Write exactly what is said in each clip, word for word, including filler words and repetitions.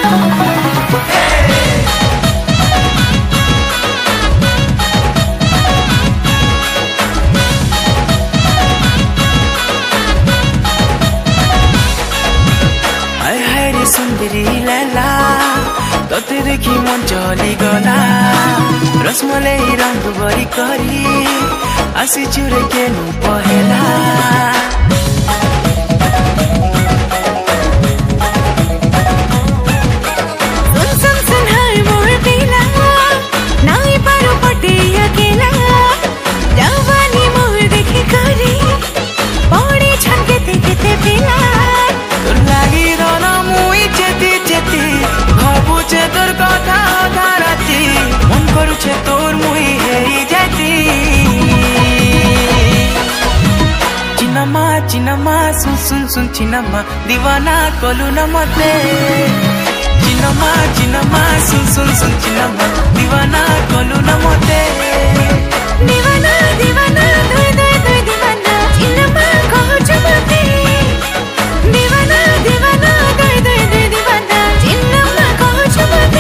सुन्दरी लैला तते देखि मन चली गला रसमलाई रंग बरी करी आसी चुरे केनु पहेला सुन सुन हर मोर बेला नाई पारो पटे अकेला जवानी मोर देखि करी बड़ी छनके ते केते बेला तोर लागि रना मुई चेती चेती भाबुचे तोर कथा अधा राती मन करुछे तोर मुई हेई जाती चिनमा चिनमा सुन सुन सुन चिनमा दीवाना कलु न मते चिनमा चिनमा सुन सुन सुन चिनमा दीवाना कलु न मते दीवाना दीवाना दुई दुई दुई दीवाना चिनमा कहछु मते दीवाना दीवाना दुई दुई दुई दीवाना चिनमा कहछु मते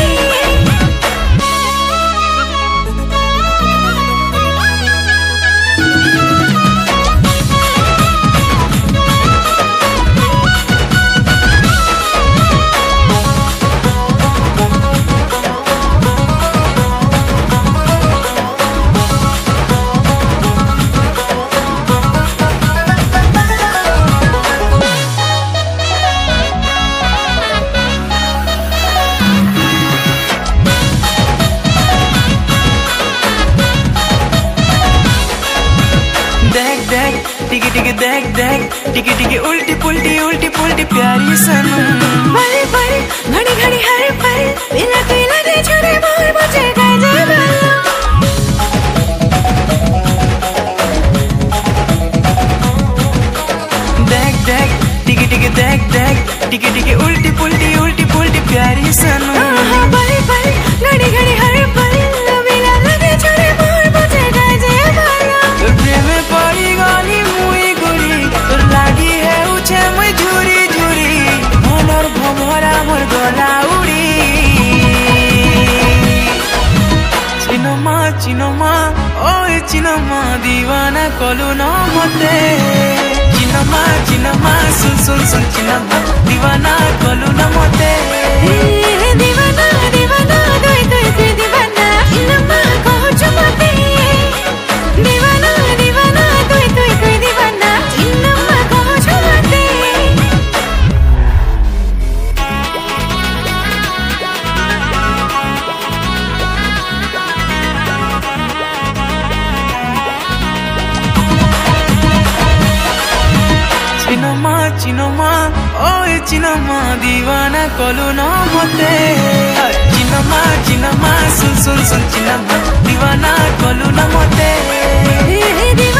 टिकी टिकी देख देख टिकी टिकी उल्टी पुल्टी उल्टी पुल्टी प्यारी सनम बड़े बड़े घड़ी घड़ी हर पल बिना कोई लगे छोरे मोर मुझे गए जाना देख देख टिकी टिकी देख देख टिकी टिकी उल्टी पुल्टी उल्टी पुल्टी प्यारी सनम बड़े बड़े घड़ी घड़ी हर पल बिना लगे छोरे मोर मुझे गए जाना तोर प्रेम पड़ी गली मुई गुरी तोर लागी है उछे मुई झुरी झुरी मनर भमरा मोर गला उड़ी चिनमा चिनमा ओए चिनमा दीवाना कलु न मते चिनमा चिनमा सुन सुन सुन चिनमा दीवाना कलु न मते दीवाना दीवाना दुई दुई दुई दीवाना चिनमा कहछु मते दीवाना दीवाना दुई दुई दुई दीवाना चिनमा कहछु मते चिनमा चिनमा ओए चिनमा दीवाना कलु न मते चिनमा चिनमा सुन सुन सुन चिनमा दीवाना कलु न मते।